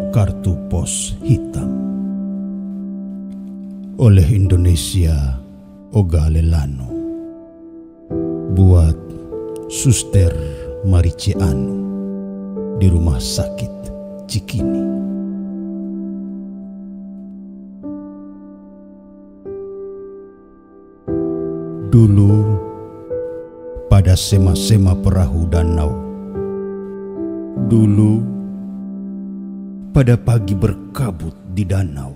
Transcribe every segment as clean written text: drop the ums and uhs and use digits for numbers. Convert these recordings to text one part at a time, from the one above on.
Kartu pos hitam oleh Indonesia Oga Lelano, buat Suster Maricianu di Rumah Sakit Cikini. Dulu pada sema-sema perahu danau, dulu pada pagi berkabut di danau,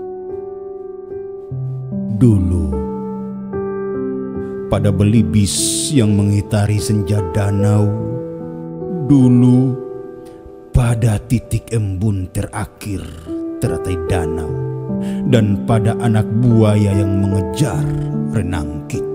dulu pada belibis yang mengitari senja danau, dulu pada titik embun terakhir teratai danau, dan pada anak buaya yang mengejar renang kita.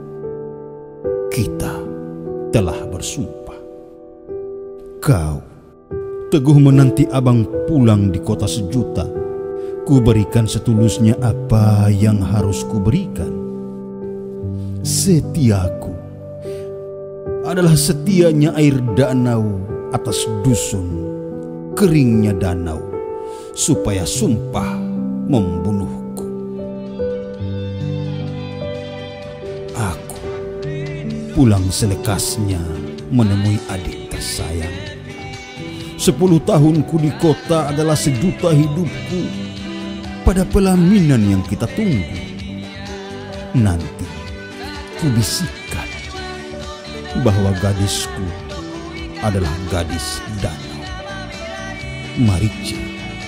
Kita telah bersumpah. Kau teguh menanti abang pulang di kota sejuta. Ku berikan setulusnya apa yang harus ku berikan. Setiaku adalah setianya air danau atas dusun keringnya danau, supaya sumpah membunuhku. Aku pulang selekasnya menemui adik tersayang. 10 tahunku di kota adalah sejuta hidupku pada pelaminan yang kita tunggu. Nanti ku bisikkan bahwa gadisku adalah gadis danau, Maricianu.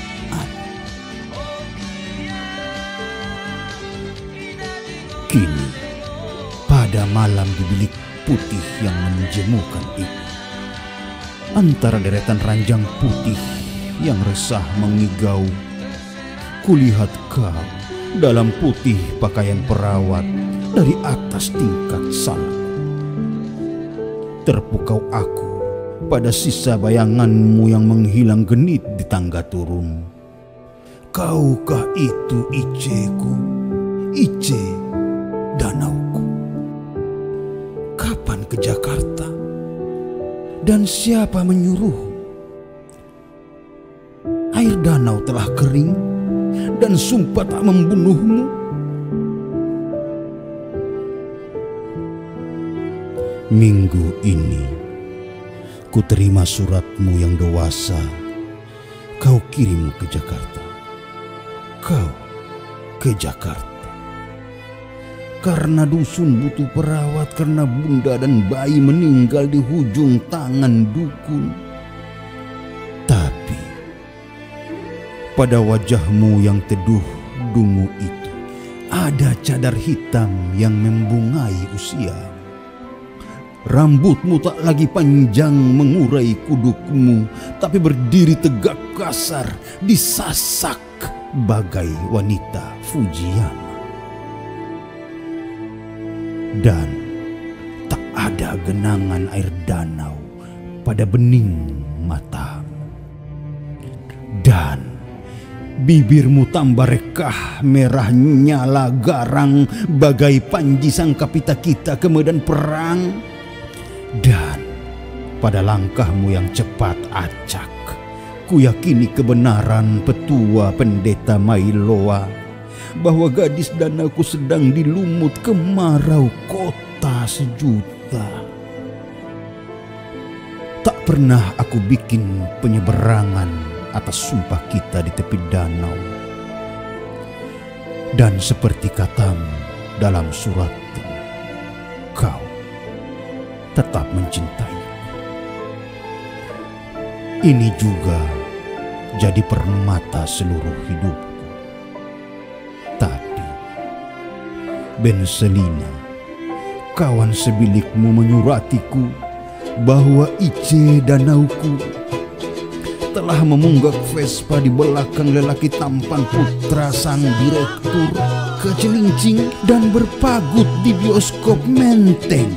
Kini pada malam di bilik putih yang menjemukan ini, antara deretan ranjang putih yang resah mengigau, kulihat kau dalam putih pakaian perawat dari atas tingkat salak. Terpukau aku pada sisa bayanganmu yang menghilang genit di tangga turun. Kaukah itu Iceku, Ice danauku? Kapan ke Jakarta? Dan siapa menyuruh? Air danau telah kering dan sumpah tak membunuhmu. Minggu ini ku terima suratmu yang dewasa. Kau kirim ke Jakarta. Kau ke Jakarta karena dusun butuh perawat, karena bunda dan bayi meninggal di hujung tangan dukun. Tapi pada wajahmu yang teduh dungu itu ada cadar hitam yang membungai usia. Rambutmu tak lagi panjang mengurai kudukmu, tapi berdiri tegak kasar, disasak bagai wanita Fujiyama. Dan tak ada genangan air danau pada bening matamu. Dan bibirmu tambah rekah merah nyala garang bagai panji sang kapita kita ke medan perang. Dan pada langkahmu yang cepat acak, ku yakini kebenaran petua pendeta Mailoa, bahwa gadis danauku sedang dilumut kemarau kota sejuta. Tak pernah aku bikin penyeberangan atas sumpah kita di tepi danau. Dan seperti katamu dalam suratmu, kau tetap mencintai. Ini juga jadi permata seluruh hidupku. Tapi Ben Selina, kawan sebilikmu, menyuratiku bahwa Ice danauku telah memunggak Vespa di belakang lelaki tampan putra sang direktur ke Cilincing dan berpagut di bioskop Menteng.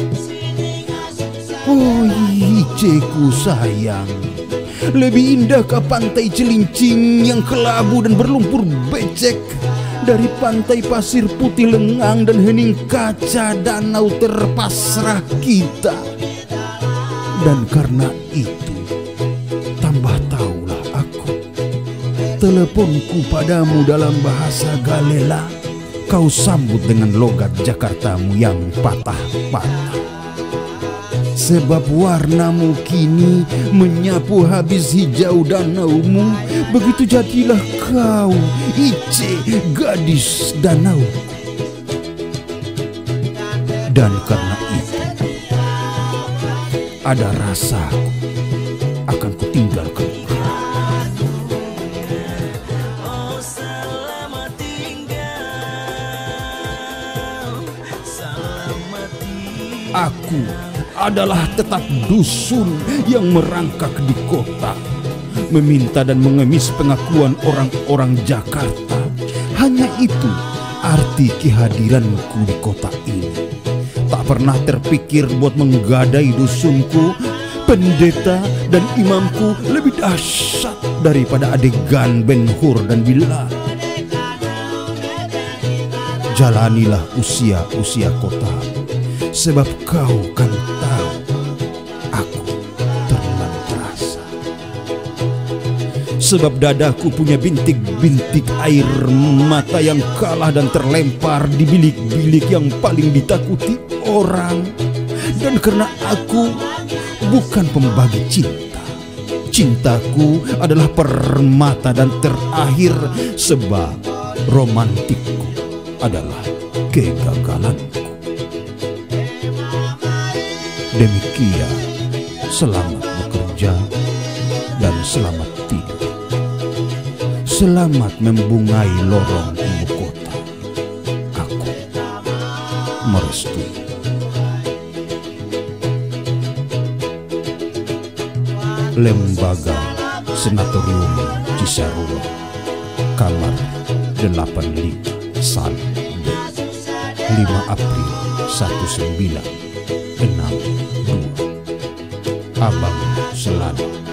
Oh Iceku sayang, lebih indah ke pantai Cilincing yang kelabu dan berlumpur becek dari pantai pasir putih lengang dan hening kaca danau terpasrah kita. Dan karena itu tambah tahulah aku teleponku padamu dalam bahasa Galela, kau sambut dengan logat Jakartamu yang patah-patah. Sebab warnamu kini menyapu habis hijau danaumu, begitu jadilah kau, Ice, gadis danau. Dan karena itu, ada rasaku akan kutinggalkan. Aku adalah tetap dusun yang merangkak di kota, meminta dan mengemis pengakuan orang-orang Jakarta. Hanya itu arti kehadiranku di kota ini. Tak pernah terpikir buat menggadai dusunku, pendeta dan imamku lebih dahsyat daripada adegan Ben Hur dan Bilal. Jalanilah usia-usia kota, sebab kau kan tahu aku terlalu terasa. Sebab dadaku punya bintik-bintik air mata yang kalah dan terlempar di bilik-bilik yang paling ditakuti orang. Dan karena aku bukan pembagi cinta, cintaku adalah permata dan terakhir, sebab romantikku adalah kegagalanku. Demikian, selamat bekerja dan selamat tidur. Selamat membungai lorong ibu kota. Aku merestui. Lembaga Senatorium Cisarua, kamar 85, Sal B, 5 April 1962. Abang selalu.